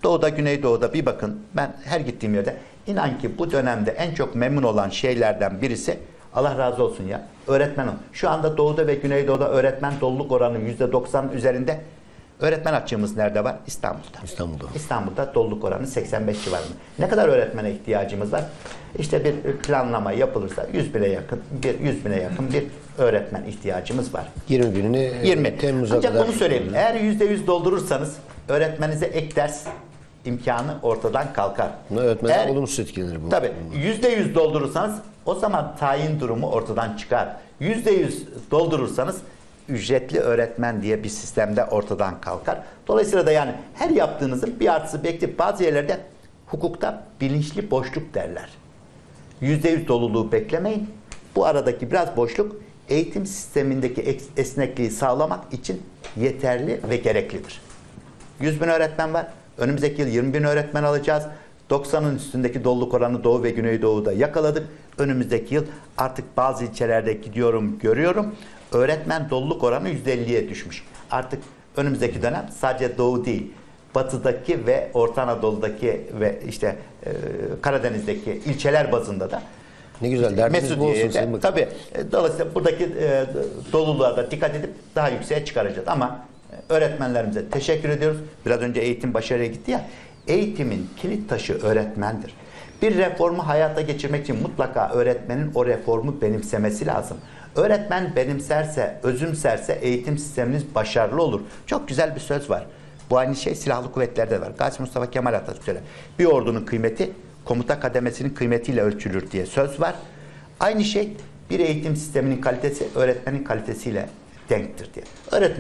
Doğu'da, Güneydoğu'da bir bakın. Ben her gittiğim yerde inan ki bu dönemde en çok memnun olan şeylerden birisi, Allah razı olsun ya, öğretmen. Şu anda Doğu'da ve Güneydoğu'da öğretmen doluluk oranı %90'ın üzerinde. Öğretmen açığımız nerede var? İstanbul'da. İstanbul'da doluluk oranı 85 civarında. Ne kadar öğretmene ihtiyacımız var? İşte bir planlama yapılırsa 100 bine yakın bir öğretmen ihtiyacımız var. 20 binini 20. Temmuz'a Ancak kadar. bunu söyleyeyim. Eğer %100 doldurursanız öğretmenize ek ders imkanı ortadan kalkar. Öğretmenler olumsuz etkilenir bu. Tabii. %100 doldurursanız o zaman tayin durumu ortadan çıkar. %100 doldurursanız ücretli öğretmen diye bir sistemde ortadan kalkar. Dolayısıyla da yani her yaptığınızın bir artısı bekleyip bazı yerlerde hukukta bilinçli boşluk derler. %100 doluluğu beklemeyin. Bu aradaki biraz boşluk eğitim sistemindeki esnekliği sağlamak için yeterli ve gereklidir. 100 bin öğretmen var. Önümüzdeki yıl 20 bin öğretmen alacağız. 90'ın üstündeki doluluk oranı Doğu ve Güneydoğu'da yakaladık. Önümüzdeki yıl artık bazı ilçelerde gidiyorum, görüyorum. Öğretmen doluluk oranı %50'ye düşmüş. Artık önümüzdeki dönem sadece Doğu değil, Batı'daki ve Orta Anadolu'daki ve işte Karadeniz'deki ilçeler bazında da ne güzel, derdiniz bu olsun. Tabii. Dolayısıyla buradaki doluluğa da dikkat edip daha yükseğe çıkaracağız. Ama öğretmenlerimize teşekkür ediyoruz. Biraz önce eğitim başarıya gitti ya. Eğitimin kilit taşı öğretmendir. Bir reformu hayata geçirmek için mutlaka öğretmenin o reformu benimsemesi lazım. Öğretmen benimserse, özümserse eğitim sisteminiz başarılı olur. Çok güzel bir söz var. Bu aynı şey silahlı kuvvetlerde var. Gazi Mustafa Kemal Atatürk söyler. Bir ordunun kıymeti komuta kademesinin kıymetiyle ölçülür diye söz var. Aynı şey bir eğitim sisteminin kalitesi öğretmenin kalitesiyle denktir diye. Öğretmen